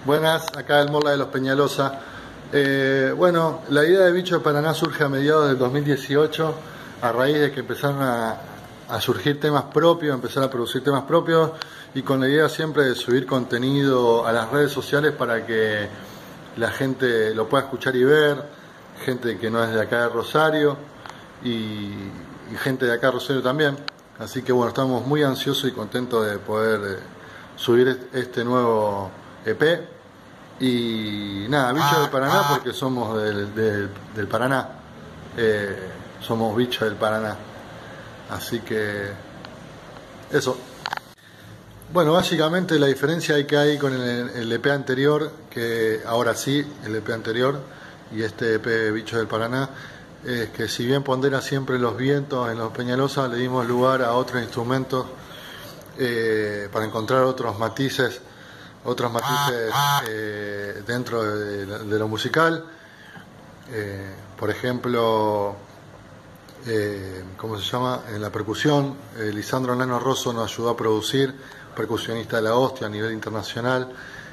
Buenas, acá el Morla de los Peñalosa. Bueno, la idea de Bicho de Paraná surge a mediados del 2018 a raíz de que empezaron a surgir temas propios, empezar a producir temas propios y con la idea siempre de subir contenido a las redes sociales para que la gente lo pueda escuchar y ver, gente que no es de acá de Rosario y gente de acá de Rosario también. Así que bueno, estamos muy ansiosos y contentos de poder subir este nuevo EP. Y nada, Bicho del Paraná porque somos del Paraná, somos Bicho del Paraná, así que eso. Bueno, básicamente la diferencia que hay con el EP anterior, que ahora sí, el EP anterior y este EP Bicho del Paraná, es que si bien pondera siempre los vientos en los Peñalosa, le dimos lugar a otros instrumentos para encontrar otros matices dentro de lo musical. Por ejemplo, ¿cómo se llama? En la percusión, Lisandro Nano Rosso nos ayudó a producir, percusionista de la hostia a nivel internacional.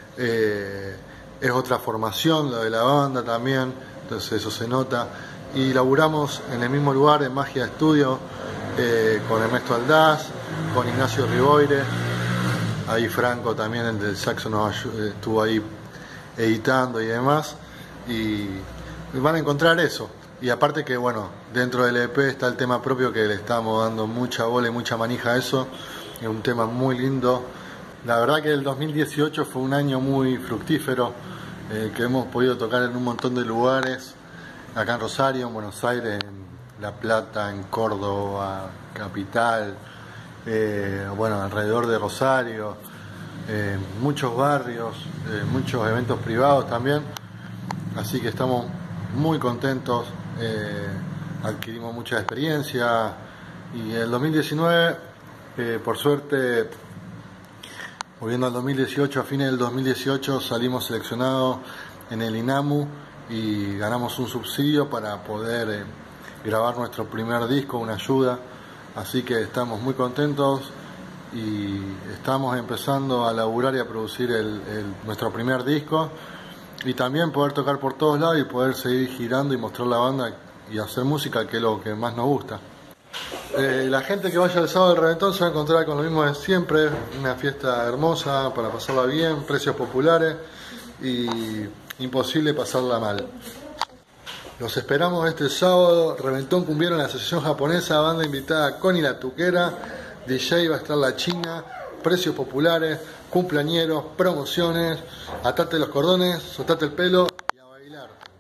Es otra formación lo de la banda también, entonces eso se nota. Y laburamos en el mismo lugar, en Magia Estudio, con Ernesto Aldaz, con Ignacio Riboire. Ahí Franco también, el del saxo, estuvo ahí editando y demás. Y van a encontrar eso. Y aparte que, bueno, dentro del EP está el tema propio que le estamos dando mucha bola y mucha manija a eso. Es un tema muy lindo. La verdad que el 2018 fue un año muy fructífero, que hemos podido tocar en un montón de lugares. Acá en Rosario, en Buenos Aires, en La Plata, en Córdoba, Capital. Bueno, alrededor de Rosario, muchos barrios, muchos eventos privados también, así que estamos muy contentos, adquirimos mucha experiencia y el 2019, por suerte, volviendo al 2018, a fines del 2018 salimos seleccionados en el INAMU y ganamos un subsidio para poder grabar nuestro primer disco, una ayuda. Así que estamos muy contentos y estamos empezando a laburar y a producir nuestro primer disco y también poder tocar por todos lados y poder seguir girando y mostrar la banda y hacer música, que es lo que más nos gusta. La gente que vaya el sábado al Reventón se va a encontrar con lo mismo de siempre, una fiesta hermosa para pasarla bien, precios populares y imposible pasarla mal. Los esperamos este sábado, Reventón Cumbiero en la Asociación Japonesa, banda invitada Connie la Tuquera, DJ va a estar La China, precios populares, cumpleañeros, promociones, atate los cordones, soltate el pelo y a bailar.